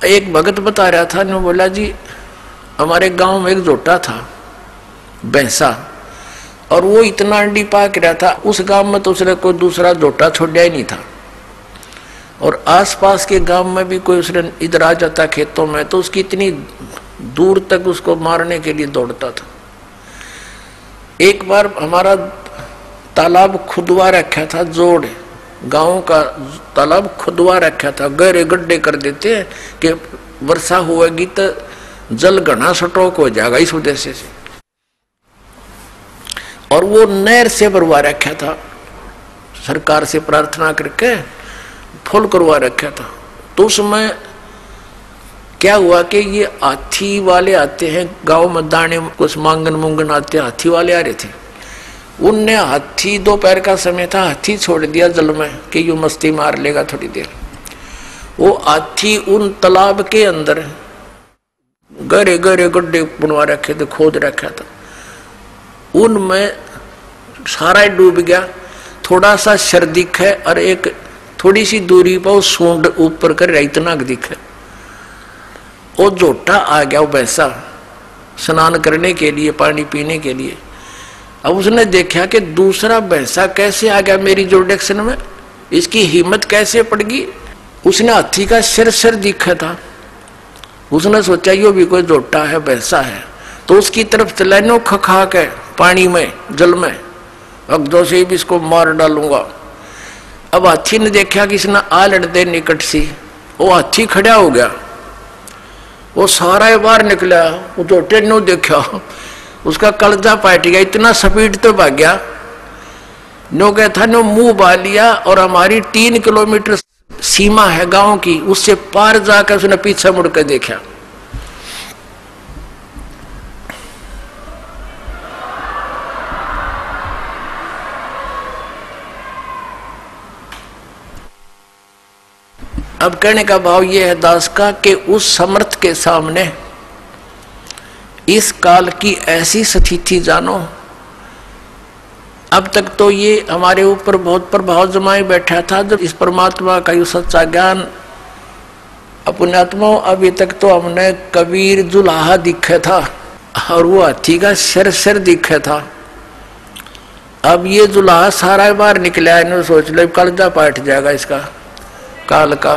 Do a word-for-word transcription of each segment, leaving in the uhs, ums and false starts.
एक भगत बता रहा था, ने बोला जी हमारे गांव में एक जोटा था भैंसा, और वो इतना अंडी पाक रहा था, उस गांव में तो उसने कोई दूसरा जोटा छोड़ा ही नहीं था, और आसपास के गांव में भी कोई उसने इधर आ जाता खेतों में तो उसकी इतनी दूर तक उसको मारने के लिए दौड़ता था। एक बार हमारा तालाब खुदवा रखा था, जोड़ गांव का तालाब खुदवा रखा था, गहरे गड्ढे कर देते हैं कि वर्षा होगी तो जल घना स्टॉक हो जाएगा इस उद्देश्य से, और वो नहर से भरवा रखा था, सरकार से प्रार्थना करके फुल करवा रखा था। तो उसमें क्या हुआ कि ये हाथी वाले आते हैं गांव में, दाने कुछ मांगन मुंगन आते, हाथी वाले आ रहे थे, उनने हाथी दोपहर का समय था, हाथी छोड़ दिया जल में कि यू मस्ती मार लेगा थोड़ी देर। वो हाथी उन तालाब के अंदर गहरे गहरे गड्ढे बनवा रखे थे, खोद रखा था, उनमें सारा ही डूब गया। थोड़ा सा शर दिखे और एक थोड़ी सी दूरी पर वो सूंड ऊपर कर इतना दिखे, वो जोटा आ गया, वो भैंसा स्नान करने के लिए, पानी पीने के लिए। अब उसने देखा कि दूसरा भैंसा कैसे आ गया मेरी जोडेक्शन में, इसकी हिम्मत कैसे पड़ गई। उसने हाथी का सिर सिर दिखा था, उसने सोचा यो भी कोई जोटा है, भैंसा है, तो उसकी तरफ चलानो खखा के पानी में जल में, अब दो से भी इसको मार डालूंगा। अब हाथी ने देखा कि इसने आ लड़ दे निकट सी, वो हाथी खड़ा हो गया, वो सारा बाहर निकला, वो जोटे ने देखा, उसका कलजा पाट गया, इतना स्पीड तो भाग गया, नो क्या था नो मुंह बा लिया, और हमारी तीन किलोमीटर सीमा है गांव की, उससे पार जाकर उसने पीछे मुड़कर देखा। अब कहने का भाव यह है दास का कि उस समर्थ के सामने इस काल की ऐसी स्थिति जानो। अब तक तो ये हमारे ऊपर बहुत प्रभाव जमाए बैठा था, जब इस परमात्मा का यू सच्चा ज्ञान अपने आत्मा, अभी तक तो हमने कबीर जुलाहा दिखा था और वो हाथी का सिर सिर दिखा था। अब ये जुलाहा सारा बार निकला, इन्होंने सोच लो कलजा पाट जाएगा इसका काल का।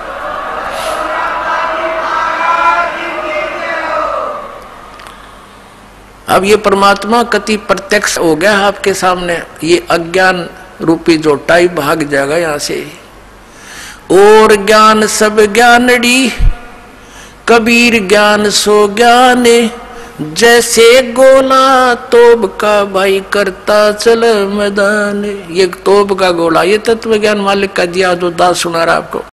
अब ये परमात्मा कति प्रत्यक्ष हो गया आपके सामने, ये अज्ञान रूपी जोटा ही भाग जाएगा यहां से। और ज्ञान सब ज्ञानड़ी, कबीर ज्ञान सो ज्ञान, जैसे गोला तोब का भाई करता चल मैदान। ये तोब का गोला, ये तत्व ज्ञान मालिक का दिया जो दास सुना रहा आपको।